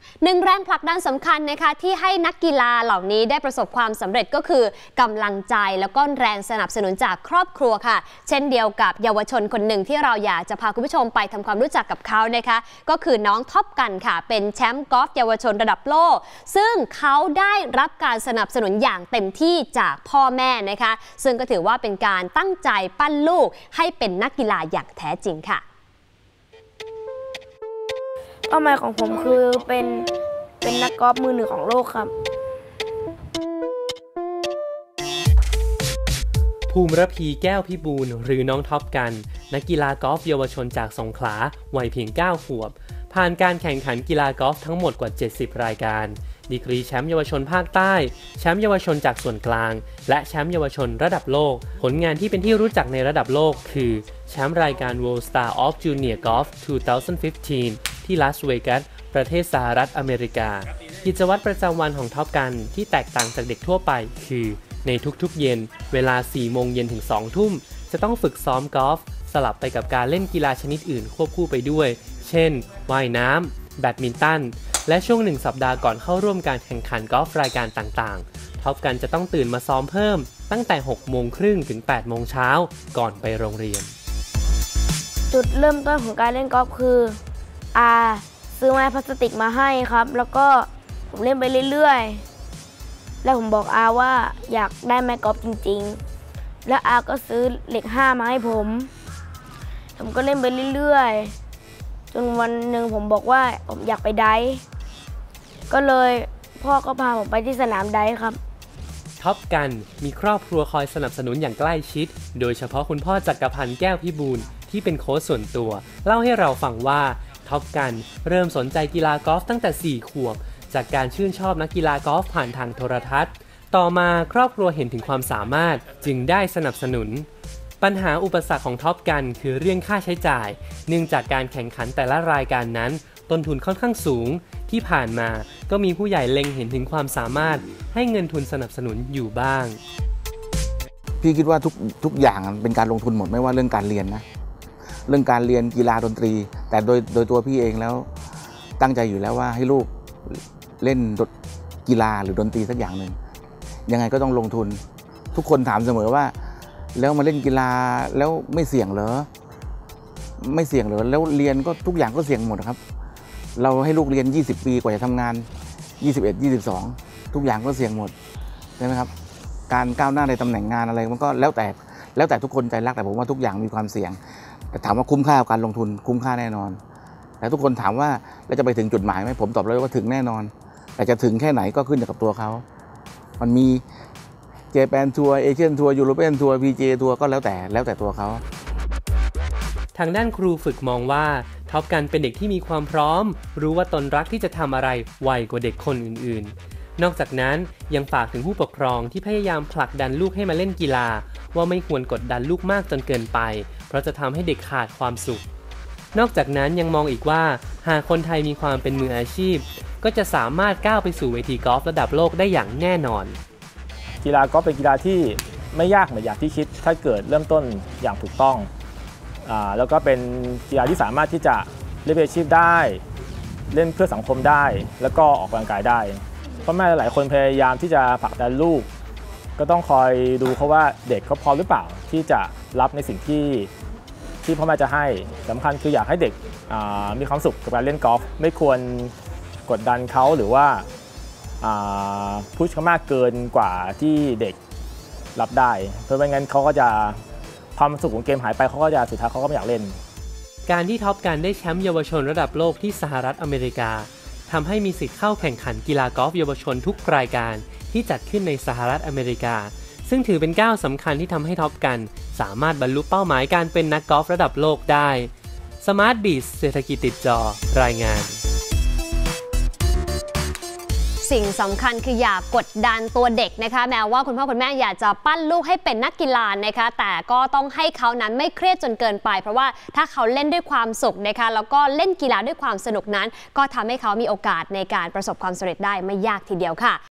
หนึ่งแรงผลักดันสำคัญนะคะที่ให้นักกีฬาเหล่านี้ได้ประสบความสำเร็จก็คือกำลังใจแล้วก็แรงสนับสนุนจากครอบครัวค่ะเช่นเดียวกับเยาวชนคนหนึ่งที่เราอยากจะพาคุณผู้ชมไปทำความรู้จักกับเขานะคะก็คือน้องท็อปกันค่ะเป็นแชมป์กอล์ฟเยาวชนระดับโลกซึ่งเขาได้รับการสนับสนุนอย่างเต็มที่จากพ่อแม่นะคะซึ่งก็ถือว่าเป็นการตั้งใจปั้นลูกให้เป็นนักกีฬาอย่างแท้จริงค่ะเป้าหมายของผมคือเป็นนักกอล์ฟมือหนึ่งของโลกครับภูมิระพีแก้วพิบูลหรือน้องท็อปกันนักกีฬากอล์ฟเยาวชนจากสงขลาวัยเพียง9 ขวบผ่านการแข่งขันกีฬากอล์ฟทั้งหมดกว่า70รายการดีกรีแชมป์เยาวชนภาคใต้แชมป์เยาวชนจากส่วนกลางและแชมป์เยาวชนระดับโลกผลงานที่เป็นที่รู้จักในระดับโลกคือแชมป์รายการ World Star of Junior Golf 2015 ที่ลาสเวกัสประเทศสหรัฐอเมริกากิจวัตรประจำวันของท็อปกันที่แตกต่างจากเด็กทั่วไปคือในทุกๆเย็นเวลา 4 โมงเย็นถึง 2 ทุ่มจะต้องฝึกซ้อมกอล์ฟสลับไปกับการเล่นกีฬาชนิดอื่นควบคู่ไปด้วยเช่นว่ายน้ำแบดมินตันและช่วง1 สัปดาห์ก่อนเข้าร่วมการแข่งขันกอล์ฟรายการต่างๆท็อปกันจะต้องตื่นมาซ้อมเพิ่มตั้งแต่ 6 โมงครึ่งถึง 8 โมงเช้าก่อนไปโรงเรียนจุดเริ่มต้นของการเล่นกอล์ฟคือซื้อไม้พลาสติกมาให้ครับแล้วก็ผมเล่นไปเรื่อยๆแล้วผมบอกว่าอยากได้ไม้กอล์ฟจริงๆแล้วก็ซื้อเหล็ก5มาให้ผมก็เล่นไปเรื่อยๆจนวันหนึ่งผมบอกว่าผมอยากไปไดฟ์ก็เลยพ่อก็พาผมไปที่สนามไดฟ์ครับท็อปกันมีครอบครัวคอยสนับสนุนอย่างใกล้ชิดโดยเฉพาะคุณพ่อจักรพันธ์แก้วพิบูลที่เป็นโค้ชส่วนตัวเล่าให้เราฟังว่าท็อปกันเริ่มสนใจกีฬากอล์ฟตั้งแต่4 ขวบจากการชื่นชอบนักกีฬากอล์ฟผ่านทางโทรทัศน์ต่อมาครอบครัวเห็นถึงความสามารถจึงได้สนับสนุนปัญหาอุปสรรคของท็อปกันคือเรื่องค่าใช้จ่ายเนื่องจากการแข่งขันแต่ละรายการนั้นต้นทุนค่อนข้างสูงที่ผ่านมาก็มีผู้ใหญ่เล็งเห็นถึงความสามารถให้เงินทุนสนับสนุนอยู่บ้างพี่คิดว่าทุกอย่างเป็นการลงทุนหมดไม่ว่าเรื่องการเรียนนะเรื่องการเรียนกีฬาดนตรีแต่โดยตัวพี่เองแล้วตั้งใจอยู่แล้วว่าให้ลูกเล่นกีฬาหรือดนตรีสักอย่างหนึ่งยังไงก็ต้องลงทุนทุกคนถามเสมอว่าแล้วมาเล่นกีฬาแล้วไม่เสี่ยงเหรอไม่เสี่ยงเหรอแล้วเรียนก็ทุกอย่างก็เสี่ยงหมดครับเราให้ลูกเรียน20 ปีกว่าจะทำงาน21 22ทุกอย่างก็เสี่ยงหมดใช่ไหมครับการก้าวหน้าในตำแหน่งงานอะไรมันก็แล้วแต่ทุกคนใจรักแต่ผมว่าทุกอย่างมีความเสี่ยงแต่ถามว่าคุ้มค่ากับการลงทุนคุ้มค่าแน่นอนแต่ทุกคนถามว่าแล้วจะไปถึงจุดหมายไหมผมตอบเลยว่าถึงแน่นอนแต่จะถึงแค่ไหนก็ขึ้นอยู่กับตัวเขามันมีเจแปนทัวร์เอเชียนทัวร์ยูโรเปียนทัวร์พีจีทัวร์ก็แล้วแต่ตัวเขาทางด้านครูฝึกมองว่าท็อปกันเป็นเด็กที่มีความพร้อมรู้ว่าตนรักที่จะทำอะไรไวกว่าเด็กคนอื่นๆนอกจากนั้นยังฝากถึงผู้ปกครองที่พยายามผลักดันลูกให้มาเล่นกีฬาว่าไม่ควรกดดันลูกมากจนเกินไปเพราะจะทำให้เด็กขาดความสุขนอกจากนั้นยังมองอีกว่าหากคนไทยมีความเป็นมืออาชีพก็จะสามารถก้าวไปสู่เวทีกอล์ฟระดับโลกได้อย่างแน่นอนกีฬากอล์ฟเป็นกีฬาที่ไม่ยากเหมือนอย่างที่คิดถ้าเกิดเริ่มต้นอย่างถูกต้องแล้วก็เป็นกีฬาที่สามารถที่จะเล่นเป็นอาชีพได้เล่นเพื่อสังคมได้แล้วก็ออกกำลังกายได้พ่อแม่หลายคนพยายามที่จะผลักดันลูกก็ต้องคอยดูเขาว่าเด็กเขาพร้อมหรือเปล่าที่จะรับในสิ่งที่พ่อแม่จะให้สำคัญคืออยากให้เด็กมีความสุขกับการเล่นกอล์ฟไม่ควรกดดันเขาหรือว่าพุชเขามากเกินกว่าที่เด็กรับได้เพราะไม่งั้นเขาก็จะความสุขของเกมหายไปเขาก็จะสุดท้ายเขาก็ไม่อยากเล่นการที่ท็อปกันได้แชมป์เยาวชนระดับโลกที่สหรัฐอเมริกาทำให้มีสิทธิ์เข้าแข่งขันกีฬากอล์ฟเยาวชนทุกรายการที่จัดขึ้นในสหรัฐอเมริกาซึ่งถือเป็นก้าวสำคัญที่ทำให้ท็อปกันสามารถบรรลุเป้าหมายการเป็นนักกอล์ฟระดับโลกได้สมาร์ทบีทเศรษฐกิจติดจอรายงานสิ่งสำคัญคืออย่ากดดันตัวเด็กนะคะแม้ว่าคุณพ่อคุณแม่อยากจะปั้นลูกให้เป็นนักกีฬานะคะแต่ก็ต้องให้เขานั้นไม่เครียดจนเกินไปเพราะว่าถ้าเขาเล่นด้วยความสุขนะคะแล้วก็เล่นกีฬาด้วยความสนุกนั้นก็ทำให้เขามีโอกาสในการประสบความสำเร็จได้ไม่ยากทีเดียวค่ะ